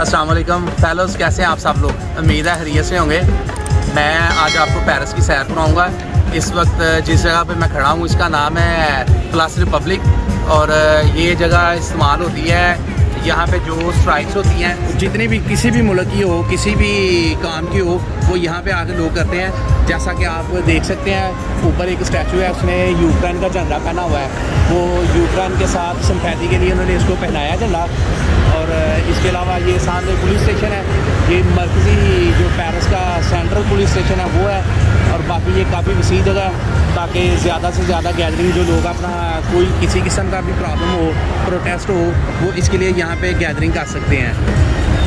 अस्सलाम वालेकुम फेलोज़, कैसे हैं आप सब लोग। उम्मीद है खैरियत से होंगे। मैं आज आपको पेरिस की सैर कराऊंगा। इस वक्त जिस जगह पे मैं खड़ा हूँ इसका नाम है प्लास रिपब्लिक और ये जगह इस्तेमाल होती है यहाँ पे जो स्ट्राइक्स होती हैं, जितनी भी किसी भी मुल्क की हो, किसी भी काम की हो, वो यहाँ पे आकर लोग करते हैं। जैसा कि आप देख सकते हैं ऊपर एक स्टैचू है, उसने यूक्रेन का झंडा पहना हुआ है। वो यूक्रेन के साथ सिंपैथी के लिए उन्होंने इसको पहनाया झंडा। और इसके अलावा ये सामने पुलिस स्टेशन है, ये मरकज़ी जो पेरिस का सेंट्रल पुलिस स्टेशन है वो है। और बाकी ये काफ़ी वसी जगह है ताकि ज़्यादा से ज़्यादा गैदरिंग जो लोग अपना कोई किसी किस्म का भी प्रॉब्लम हो, प्रोटेस्ट हो, वो इसके लिए यहाँ पे गैदरिंग कर सकते हैं।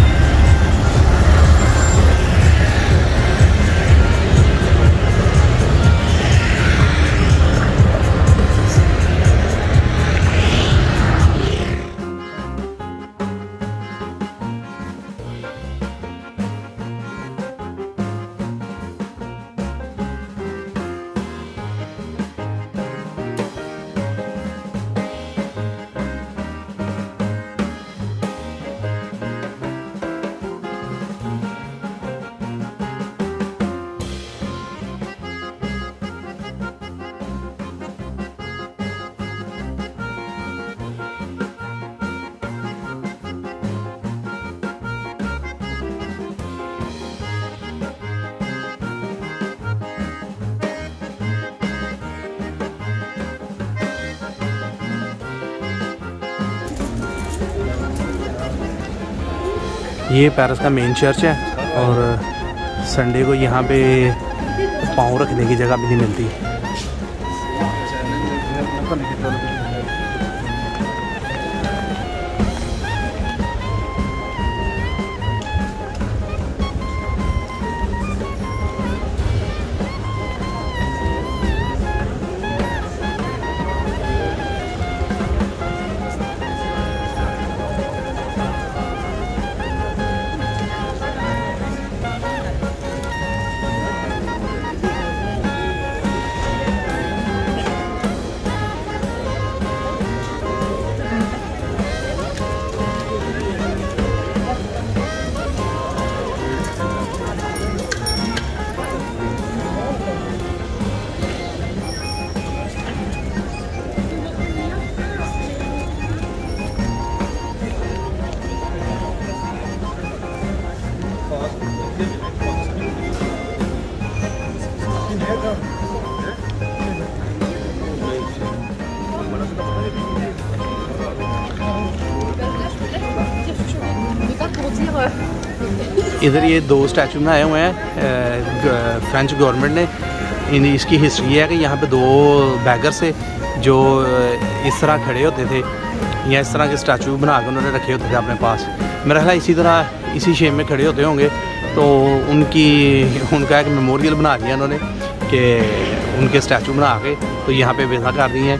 ये पेरिस का मेन चर्च है और संडे को यहाँ पे पाँव रखने की जगह भी नहीं मिलती। इधर ये दो स्टैचू बनाए हुए हैं फ्रेंच गवर्नमेंट ने। इसकी हिस्ट्री है कि यहाँ पे दो बैगर थे जो इस तरह खड़े होते थे या इस तरह के स्टैचू बना कर उन्होंने रखे होते थे अपने पास। मेरा ख्याल इसी तरह इसी शेप में खड़े होते होंगे, तो उनका एक मेमोरियल बना दिया उन्होंने कि उनके स्टैचू बना के तो यहाँ पे वैसा कर दी हैं।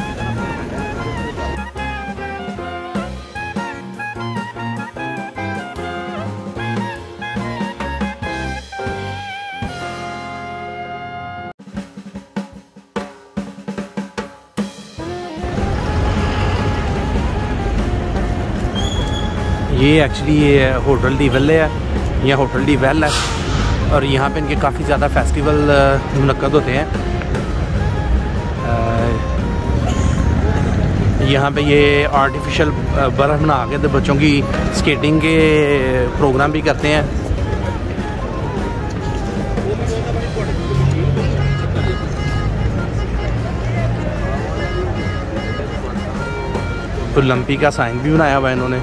ये एक्चुअली ये होटल डी वेल है, यह होटल डी वेल है और यहाँ पे इनके काफ़ी ज़्यादा फेस्टिवल मुनक्कद होते हैं। यहाँ पे ये आर्टिफिशियल बर्फ़ बना के तो बच्चों की स्केटिंग के प्रोग्राम भी करते हैं। तो ओलंपिक का साइन भी बनाया हुआ है इन्होंने।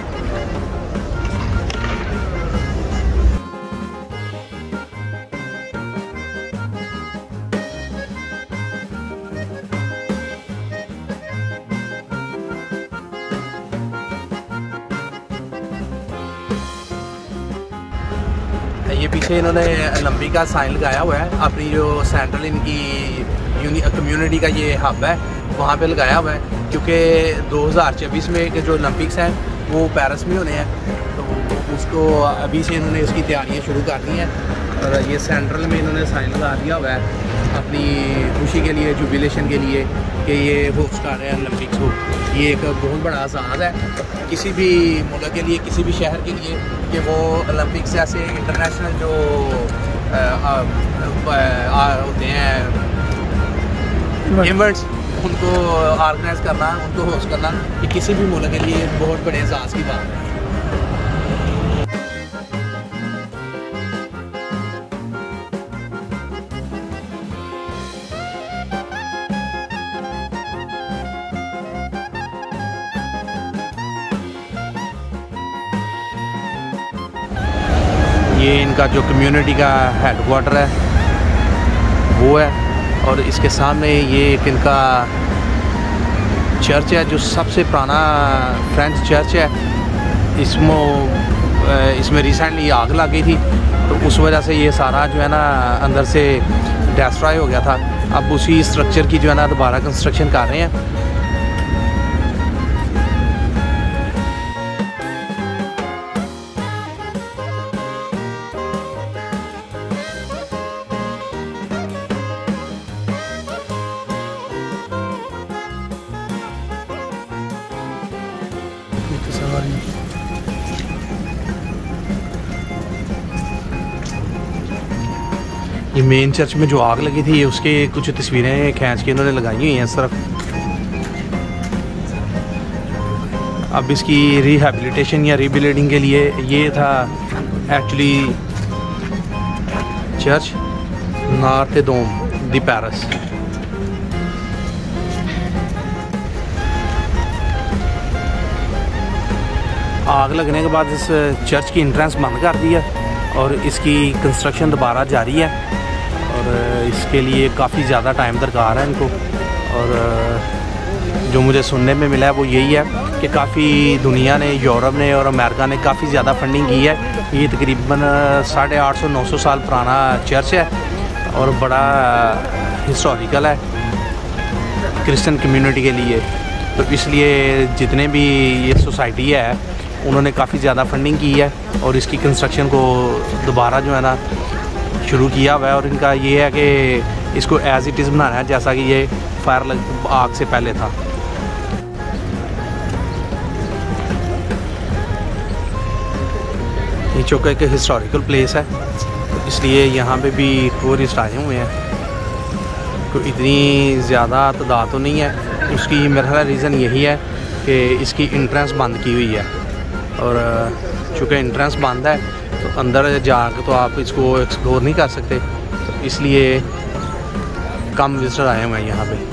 ये पीछे इन्होंने ओलंपिक का साइन लगाया हुआ है, अपनी जो सेंट्रल इनकी कम्युनिटी का ये हब है वहाँ पे लगाया हुआ है, क्योंकि 2024 में के जो ओलंपिक्स हैं वो पेरिस में होने हैं, तो उसको अभी से इन्होंने इसकी तैयारियाँ शुरू कर दी हैं। और ये सेंट्रल में इन्होंने साइन लगा दिया हुआ है अपनी खुशी के लिए, जुबिलेशन के लिए कि ये होस्ट कर रहे हैं ओलंपिक्स को। ये एक बहुत बड़ा एजाज़ है किसी भी मुल्क के लिए, किसी भी शहर के लिए कि वो ओलंपिक्स ऐसे इंटरनेशनल जो होते हैं इवेंट्स, उनको ऑर्गेनाइज करना, उनको होस्ट करना, ये किसी भी मुल्क के लिए बहुत बड़े एजाज़ की बात है। ये इनका जो कम्युनिटी का हेडक्वार्टर है वो है, और इसके सामने ये एक इनका चर्च है जो सबसे पुराना फ्रेंच चर्च है। इसमें रिसेंटली आग लग गई थी, तो उस वजह से ये सारा जो है ना अंदर से डिस्ट्रॉय हो गया था। अब उसी स्ट्रक्चर की जो है ना दोबारा कंस्ट्रक्शन कर रहे हैं। ये मेन चर्च में जो आग लगी थी उसके कुछ तस्वीरें खींच के इन्होंने लगाई हुई हैं इस तरफ। अब इसकी रिहैबिलिटेशन या रीबिल्डिंग के लिए ये था एक्चुअली चर्च नॉर्थ डोम दी पेरिस। आग लगने के बाद इस चर्च की एंट्रेंस बंद कर दी है और इसकी कंस्ट्रक्शन दोबारा जारी है, और इसके लिए काफ़ी ज़्यादा टाइम दरकार है इनको। और जो मुझे सुनने में मिला है वो यही है कि काफ़ी दुनिया ने, यूरोप ने और अमेरिका ने काफ़ी ज़्यादा फंडिंग की है। ये तकरीबन 850-900 साल पुराना चर्च है और बड़ा हिस्टोरिकल है क्रिश्चियन कम्युनिटी के लिए। तो इसलिए जितने भी ये सोसाइटी है उन्होंने काफ़ी ज़्यादा फंडिंग की है और इसकी कंस्ट्रक्शन को दोबारा जो है ना शुरू किया हुआ है। और इनका ये है कि इसको एज़ इट इज़ बनाना है जैसा कि ये आग से पहले था। ये चौका एक हिस्टोरिकल प्लेस है, तो इसलिए यहाँ पे भी टूरिस्ट आए हुए हैं। तो इतनी ज़्यादा तादाद तो नहीं है, उसकी मेरा रीज़न यही है कि इसकी एंट्रेंस बंद की हुई है, और चूँकि एंट्रेंस बंद है तो अंदर जाकर तो आप इसको एक्सप्लोर नहीं कर सकते, तो इसलिए कम विजिटर आए हुए हैं यहाँ पे।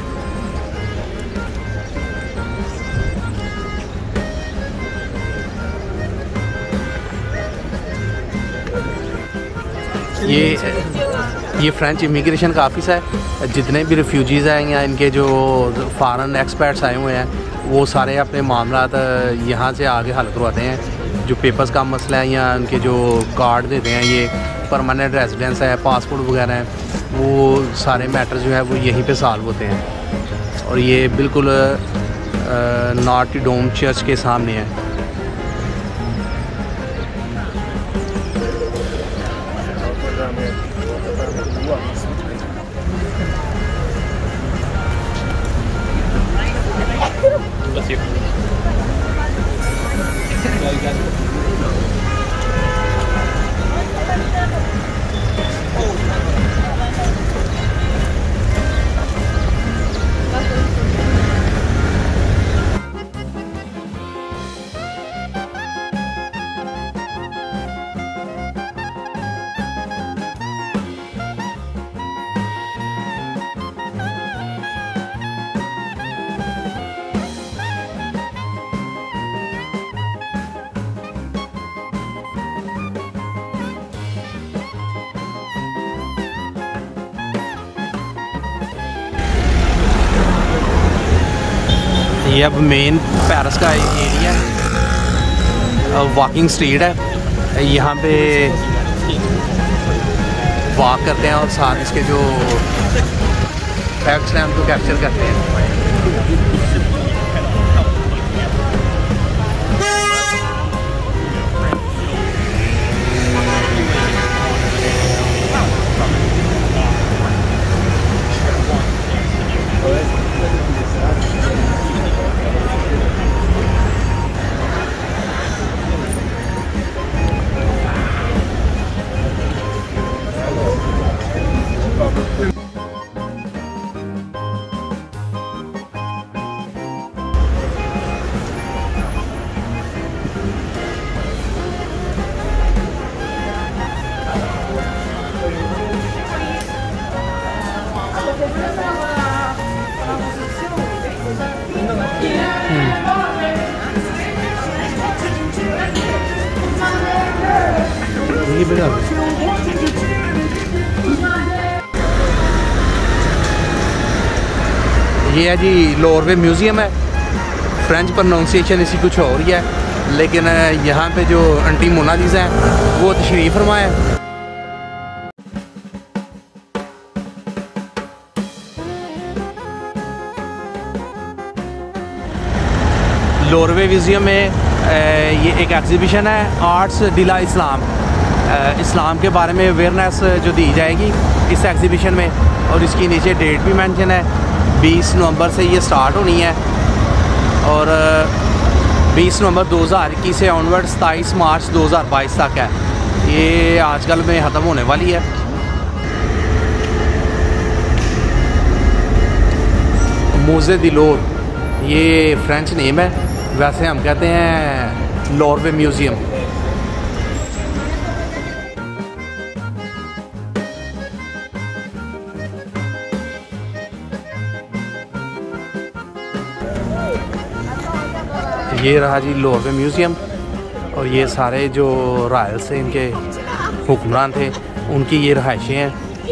ये फ्रेंच इमिग्रेशन का ऑफिस है। जितने भी रिफ्यूजीज़ हैं या इनके जो फॉरेन एक्सपर्ट्स आए हुए हैं वो सारे अपने मामलात यहाँ से आगे हल करवाते हैं। जो पेपर्स का मसला है या उनके जो कार्ड देते हैं, ये परमानेंट रेजिडेंस है, पासपोर्ट वगैरह हैं, वो सारे मैटर जो है वो यहीं पे सॉल्व होते हैं। और ये बिल्कुल नॉर्थ डोम चर्च के सामने है। ये अब मेन पेरिस का एरिया है, वॉकिंग स्ट्रीट है। यहाँ पे वॉक करते हैं और साथ इसके जो फैक्ट्स हैं उनको कैप्चर करते हैं। ये बेटा ये है जी लोरवे म्यूज़ियम है। फ्रेंच प्रोनाउंसिएशन इसकी कुछ और ही है, लेकिन यहाँ पे जो आंटी मोनालिसा हैं वो तशरीफ़ फरमा है। लोरवे म्यूज़ियम में ये एक एग्ज़िबिशन है आर्ट्स डिला इस्लाम। इस्लाम के बारे में अवेयरनेस जो दी जाएगी इस एग्ज़िबिशन में, और इसकी नीचे डेट भी मेंशन है। 20 नवंबर से ये स्टार्ट होनी है और 20 नवंबर 2021 से ऑनवर्ड 27 मार्च 2022 तक है। ये आजकल में ख़त्म होने वाली है। मूज़े दी लोर ये फ्रेंच नेम है, वैसे हम कहते हैं लोरवे म्यूज़ियम। ये रहा जी लोरवे म्यूज़ियम, और ये सारे जो रॉयल्स थे, इनके हुक्मरान थे, उनकी ये रहायशें हैं।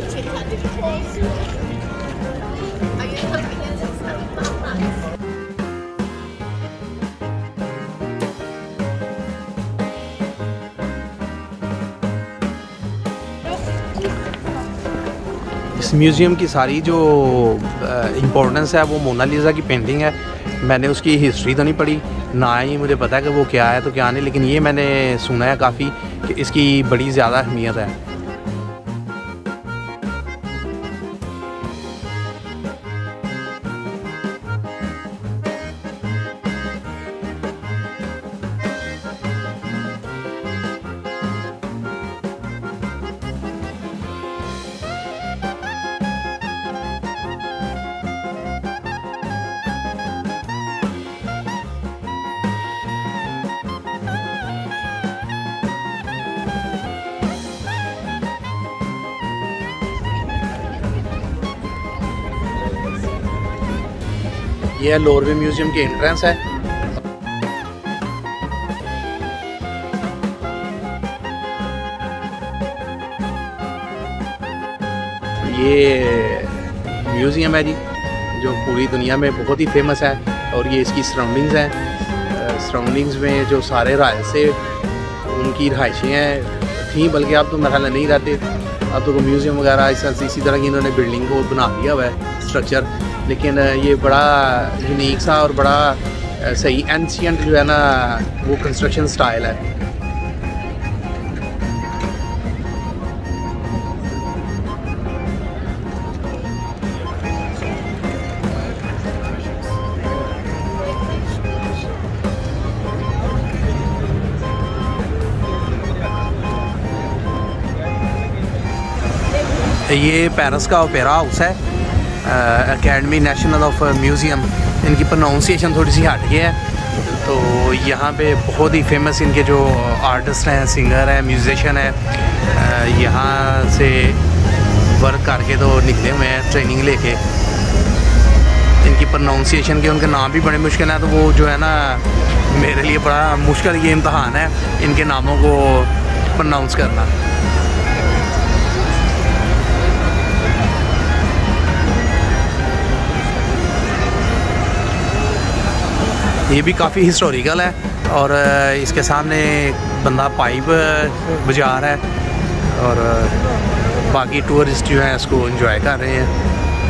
इस म्यूज़ियम की सारी जो इम्पोर्टेंस है वो मोनालिसा की पेंटिंग है। मैंने उसकी हिस्ट्री तो नहीं पढ़ी, ना ही मुझे पता है कि वो क्या है तो क्या नहीं, लेकिन ये मैंने सुना है काफ़ी कि इसकी बड़ी ज़्यादा अहमियत है। यह लोरवे म्यूज़ियम की एंट्रेंस है। ये म्यूज़ियम है जी जो पूरी दुनिया में बहुत ही फेमस है, और ये इसकी सराउंडिंग्स हैं। सराउंडिंग्स में जो सारे रहायश से उनकी रहायशें हैं थी, बल्कि अब तो मेरे ख्याल नहीं रहते, अब तो म्यूज़ियम वगैरह इसी तरह की इन्होंने बिल्डिंग को बना दिया हुआ है स्ट्रक्चर। लेकिन ये बड़ा यूनिक सा और बड़ा सही एंशिएंट जो है ना वो कंस्ट्रक्शन स्टाइल है। ये पेरिस का ओपेरा हाउस है, एकेडमी नेशनल ऑफ म्यूज़ियम। इनकी प्रोनाउंसिएशन थोड़ी सी हट गई है। तो यहाँ पे बहुत ही फेमस इनके जो आर्टिस्ट हैं, सिंगर हैं, म्यूजिशियन हैं, यहाँ से वर्क करके तो निकले हुए हैं ट्रेनिंग लेके। इनकी प्रोनाउंसिएशन के उनके नाम भी बड़े मुश्किल हैं, तो वो जो है ना मेरे लिए बड़ा मुश्किल ये इम्तहान है इनके नामों को प्रोनाउंस करना। ये भी काफ़ी हिस्टोरिकल है, और इसके सामने बंदा पाइप बजा रहा है, और बाकी टूरिस्ट जो हैं इसको एंजॉय कर रहे हैं।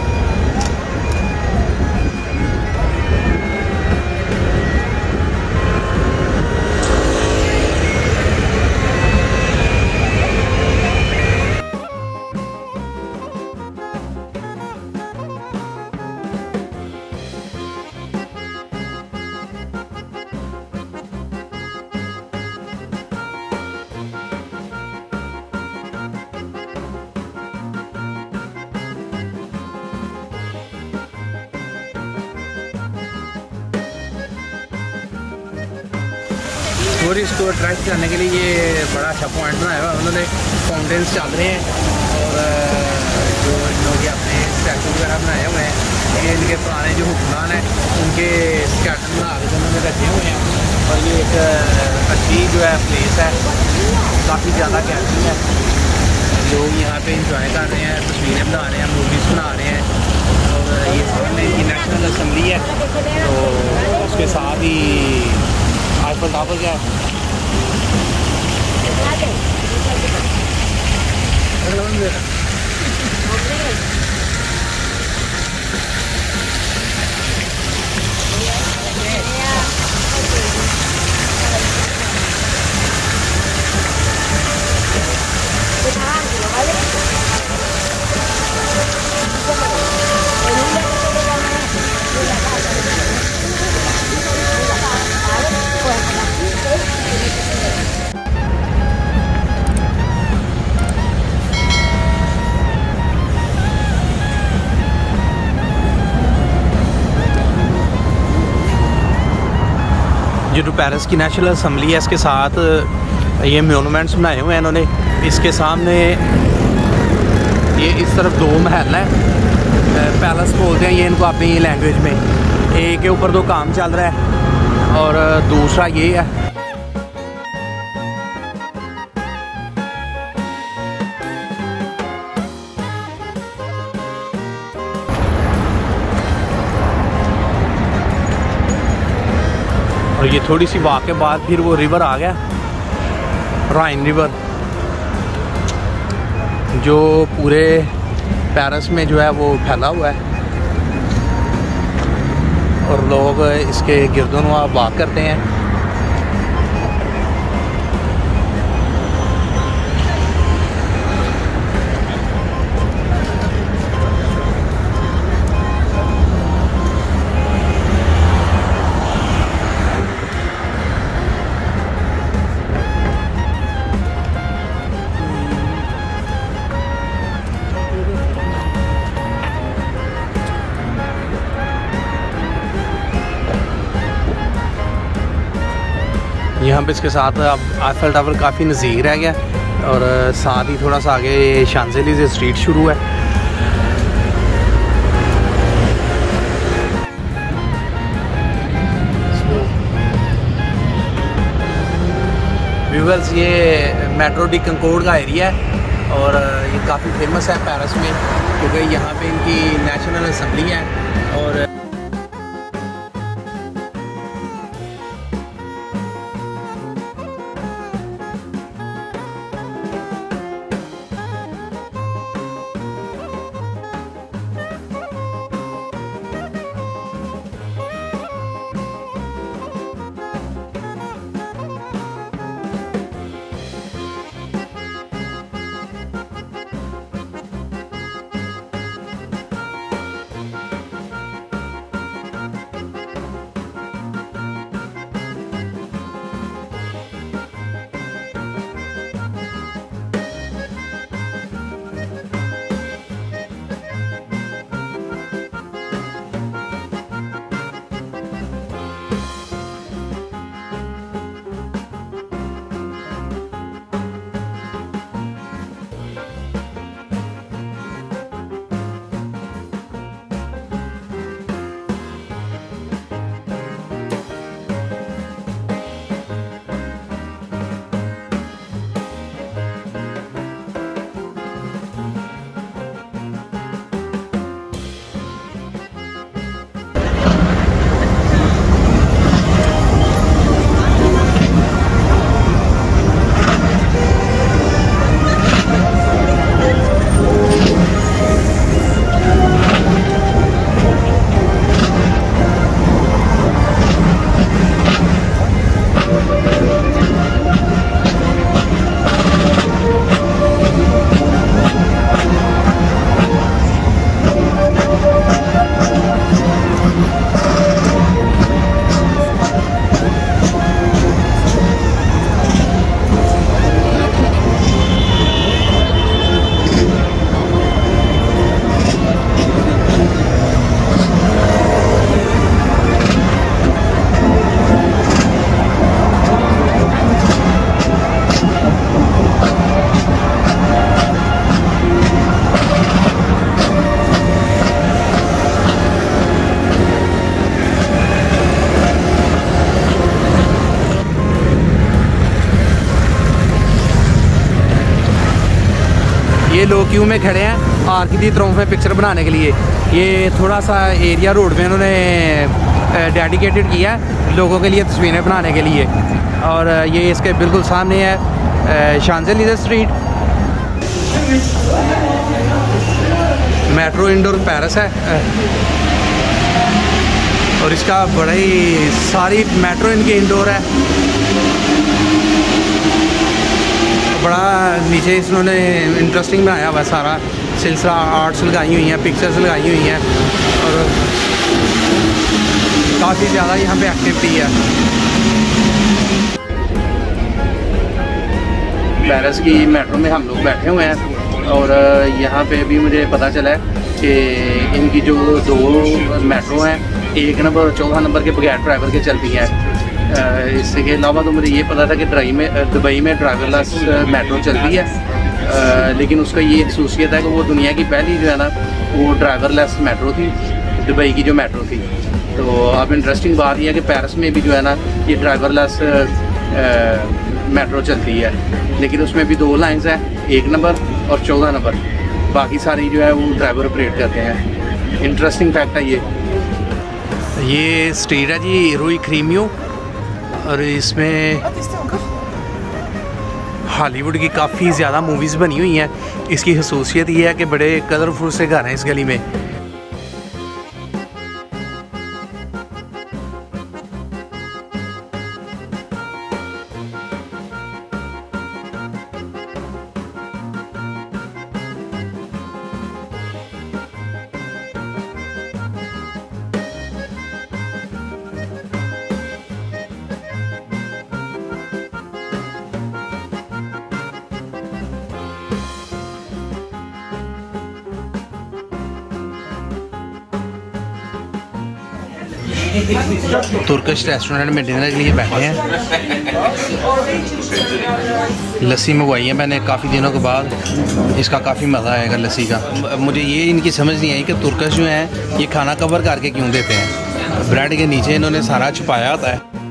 टूरिस्ट को अट्रैक्ट करने के लिए ये बड़ा अच्छा पॉइंट बनाया हुआ है उन्होंने। फाउंटेन्स चल रहे हैं, और जो इन लोगों के अपने स्टैचू वगैरह बनाए हुए हैं, ये इनके पुराने जो हुक्मरान हैं उनके स्केलेटन बना के उन्होंने रखे हुए हैं। और ये एक अच्छी जो है प्लेस है, काफ़ी ज़्यादा कैसी है। लोग यहाँ पे इंजॉय कर रहे हैं, तस्वीरें बना रहे हैं, मूवीज़ बना रहे हैं। और ये सामने इनकी नेशनल असम्बली है, तो उसके साथ ही आईफल टावर क्या है। ये जो पेरिस की नेशनल असम्बली है, इसके साथ ये मोनूमेंट्स बनाए हुए हैं इन्होंने। इसके सामने ये इस तरफ 2 महल हैं, पैलेस बोलते हैं ये इनको अपनी लैंग्वेज में। एक के ऊपर 2 काम चल रहा है और दूसरा ये है। और ये थोड़ी सी वॉक के बाद फिर वो रिवर आ गया, राइन रिवर, जो पूरे पेरिस में जो है वो फैला हुआ है। और लोग इसके गिरदोनवा वॉक करते हैं। यहाँ पे इसके साथ अब आईफल टावर काफ़ी नज़दीक रह गया और साथ ही थोड़ा सा आगे शांज़ेलिज़े स्ट्रीट शुरू है। व्यूअर्स, ये मेट्रो डी कंकोर्ड का एरिया है और ये काफ़ी फेमस है पेरिस में, क्योंकि यहाँ पे इनकी नेशनल असम्बली है। और ये लोग क्यों में खड़े हैं आर्क दी तरफ में पिक्चर बनाने के लिए। ये थोड़ा सा एरिया रोड में उन्होंने डेडिकेटेड किया है लोगों के लिए तस्वीरें बनाने के लिए। और ये इसके बिल्कुल सामने है शांज़ेलिज़े स्ट्रीट। मेट्रो इंडोर पेरिस है और इसका बड़ा ही सारी मेट्रो इनकी इंडोर है। बड़ा नीचे इन्होंने इंटरेस्टिंग बनाया हुआ सारा सिलसिला, आर्ट्स लगाई हुई हैं, पिक्चर्स लगाई हुई हैं और काफ़ी ज़्यादा यहाँ पे एक्टिविटी है। पेरिस की मेट्रो में हम लोग बैठे हुए हैं और यहाँ पे भी मुझे पता चला है कि इनकी जो 2 मेट्रो हैं, 1 नंबर और 14 नंबर के बगैर ड्राइवर के चलती हैं। इसके अलावा तो मुझे ये पता था कि दुबई में ड्राइवरलेस मेट्रो चलती है, लेकिन उसका ये खसूसियत है कि वो दुनिया की पहली जो है ना वो ड्राइवरलेस मेट्रो थी, दुबई की जो मेट्रो थी। तो अब इंटरेस्टिंग बात यह है कि पेरिस में भी जो है ना ये ड्राइवरलेस मेट्रो चलती है, लेकिन उसमें भी 2 लाइन्स हैं, 1 नंबर और 14 नंबर। बाकी सारी जो है वो ड्राइवर ऑपरेट करते हैं। इंटरेस्टिंग फैक्ट है ये स्ट्रीट है जी रूई क्रीमियो और इसमें हॉलीवुड की काफ़ी ज़्यादा मूवीज़ बनी हुई हैं। इसकी खसूसियत ये है कि बड़े कलरफुल से घर हैं इस गली में। तुर्किश रेस्टोरेंट में डिनर के लिए बैठे हैं। लस्सी मंगवाई है मैंने काफ़ी दिनों के बाद, इसका काफ़ी मज़ा आएगा लस्सी का। मुझे ये इनकी समझ नहीं आई कि तुर्किश जो हैं ये खाना कवर करके क्यों देते हैं। ब्रेड के नीचे इन्होंने सारा छुपाया होता है।